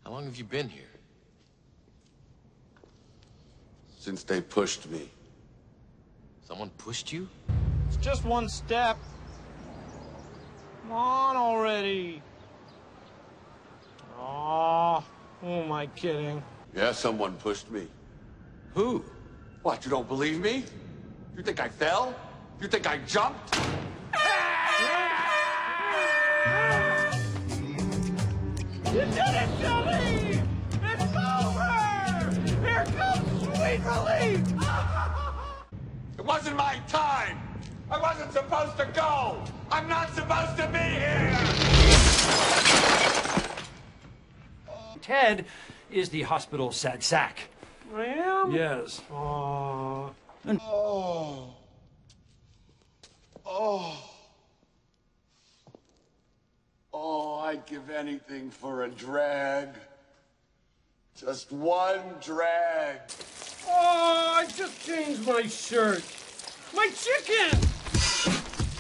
How long have you been here? Since they pushed me. Someone pushed you? It's just one step. Come on already. Oh, who am I kidding? Yeah, someone pushed me. Who? What, you don't believe me? You think I fell? You think I jumped? You did it, Johnny! It's over! Here comes sweet relief! It wasn't my time! I wasn't supposed to go! I'm not supposed to be here! Ted is the hospital sad sack. I am? Yes. Aww. Oh. Oh. Oh, I'd give anything for a drag. Just one drag. Oh, I just changed my shirt. My chicken!